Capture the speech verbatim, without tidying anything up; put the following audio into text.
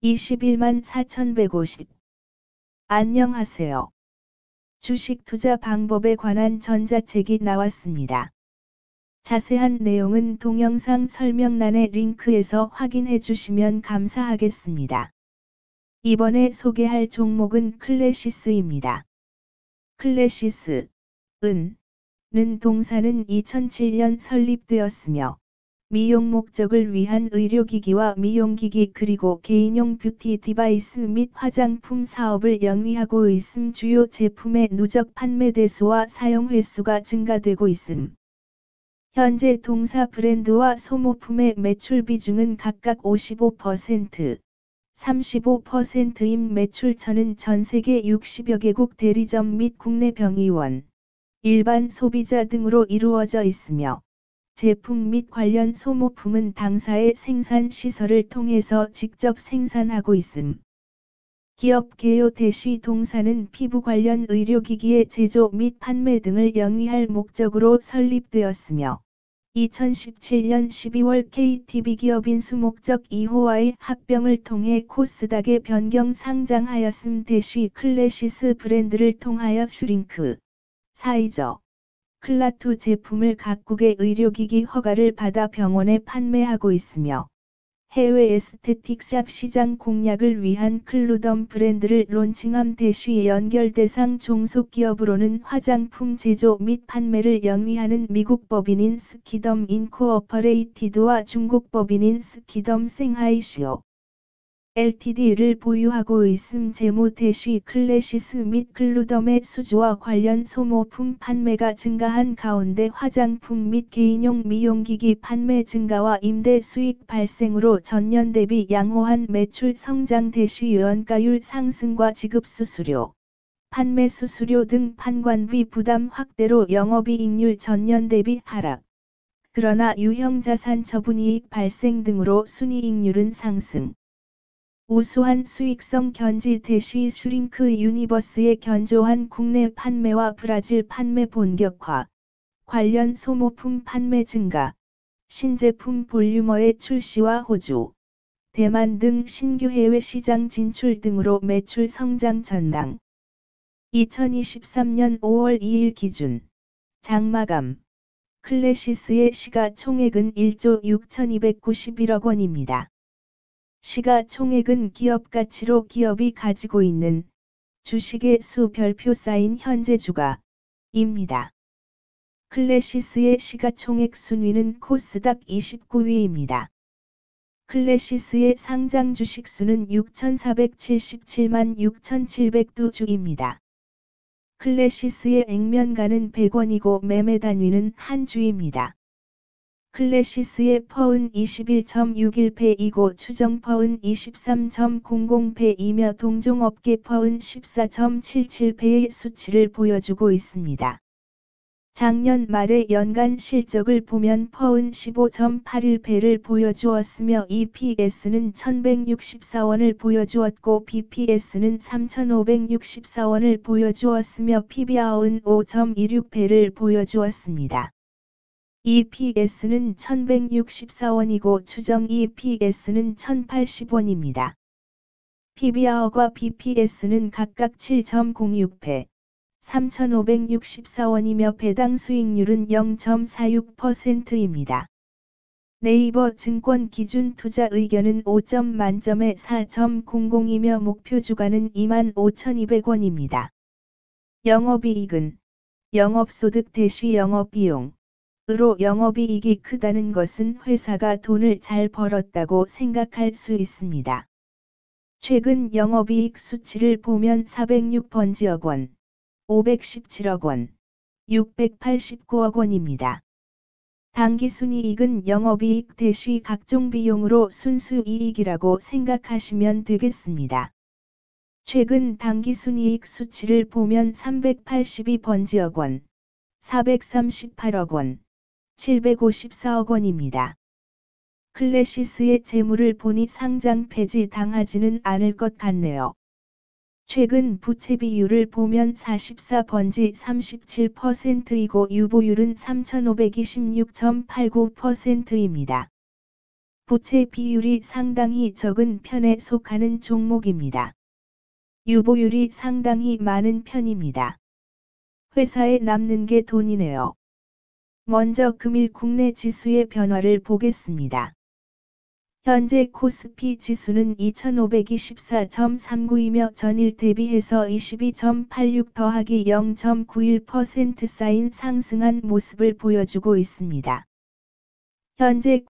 이십일만 사천백오십. 안녕하세요. 주식 투자 방법에 관한 전자책이 나왔습니다. 자세한 내용은 동영상 설명란의 링크에서 확인해 주시면 감사하겠습니다. 이번에 소개할 종목은 클래시스입니다. 클래시스, 은, 는 동사는 이천칠 년 설립되었으며, 미용 목적을 위한 의료기기와 미용기기 그리고 개인용 뷰티 디바이스 및 화장품 사업을 영위하고 있음. 주요 제품의 누적 판매 대수와 사용 횟수가 증가되고 있음. 현재 동사 브랜드와 소모품의 매출 비중은 각각 오십오 퍼센트, 삼십오 퍼센트임. 매출처는 전세계 육십여 개국 대리점 및 국내 병의원, 일반 소비자 등으로 이루어져 있으며, 제품 및 관련 소모품은 당사의 생산 시설을 통해서 직접 생산하고 있음. 기업 개요 대시 동사는 피부 관련 의료기기의 제조 및 판매 등을 영위할 목적으로 설립되었으며, 이천십칠 년 십이월 케이티비 기업 인수 목적 이 호와의 합병을 통해 코스닥에 변경 상장하였음. 대시 클래시스 브랜드를 통하여 슈링크, 사이저, 클라투 제품을 각국의 의료기기 허가를 받아 병원에 판매하고 있으며, 해외 에스테틱샵 시장 공략을 위한 클루덤 브랜드를 론칭함. 대시 연결 대상 종속기업으로는 화장품 제조 및 판매를 영위하는 미국 법인인 스키덤 인코어퍼레이티드와 중국 법인인 스키덤 생하이시오 엘티디를 보유하고 있음. 재무 대시 클래시스 및 클루덤의 수주와 관련 소모품 판매가 증가한 가운데 화장품 및 개인용 미용기기 판매 증가와 임대 수익 발생으로 전년 대비 양호한 매출 성장. 대시 원가율 상승과 지급 수수료, 판매 수수료 등 판관비 부담 확대로 영업이익률 전년 대비 하락. 그러나 유형자산 처분이익 발생 등으로 순이익률은 상승. 우수한 수익성 견지. 대시 슈링크 유니버스의 견조한 국내 판매와 브라질 판매 본격화, 관련 소모품 판매 증가, 신제품 볼유머의 출시와 호주, 대만 등 신규 해외 시장 진출 등으로 매출 성장 전망. 이천이십삼 년 오월 이일 기준 장마감 클래시스의 시가총액은 일조 육천이백구십일억 원입니다. 시가총액은 기업가치로 기업이 가지고 있는 주식의 수 별표 쌓인 현재 주가입니다. 클래시스의 시가총액 순위는 코스닥 이십구 위입니다. 클래시스의 상장 주식 수는 육천사백칠십칠만 육천칠백이 주입니다. 클래시스의 액면가는 백 원이고 매매 단위는 한 주입니다. 클래시스의 퍼은 이십일 점 육일 배이고 추정 퍼은 이십삼 점 공공 배이며 동종업계 퍼은 십사 점 칠칠 배의 수치를 보여주고 있습니다. 작년 말의 연간 실적을 보면 퍼은 십오 점 팔일 배를 보여주었으며 이피에스는 천백육십사 원을 보여주었고 비피에스는 삼천오백육십사 원을 보여주었으며 피비알은 오 점 이육 배를 보여주었습니다. 이피에스는 천백육십사 원이고 추정 이피에스는 천팔십 원입니다. 피비알과 비피에스는 각각 칠 점 공육 배, 삼천오백육십사 원이며 배당 수익률은 영 점 사육 퍼센트입니다. 네이버 증권 기준 투자 의견은 오 점 만점에 사 점 공공이며 목표 주가는 이만 오천이백 원입니다. 영업이익은 영업소득 대시 영업비용 으로 영업이익이 크다는 것은 회사가 돈을 잘 벌었다고 생각할 수 있습니다. 최근 영업이익 수치를 보면 사백육 번지억 원, 오백십칠억 원, 육백팔십구억 원입니다. 당기순이익은 영업이익 대시 각종 비용으로 순수이익이라고 생각하시면 되겠습니다. 최근 당기순이익 수치를 보면 삼백팔십이 번지억 원, 사백삼십팔억 원, 칠백오십사억 원입니다. 클래시스의 재물을 보니 상장 폐지 당하지는 않을 것 같네요. 최근 부채 비율을 보면 사십사 번지 삼십칠 퍼센트이고 유보율은 삼천오백이십육 점 팔구 퍼센트입니다. 부채 비율이 상당히 적은 편에 속하는 종목입니다. 유보율이 상당히 많은 편입니다. 회사에 남는 게 돈이네요. 먼저 금일 국내 지수의 변화를 보겠습니다. 현재 코스피 지수는 이천오백이십사 점 삼구이며 전일 대비해서 이십이 점 팔육 더하기 영 점 구일 퍼센트 쌓인 상승한 모습을 보여주고 있습니다. 현재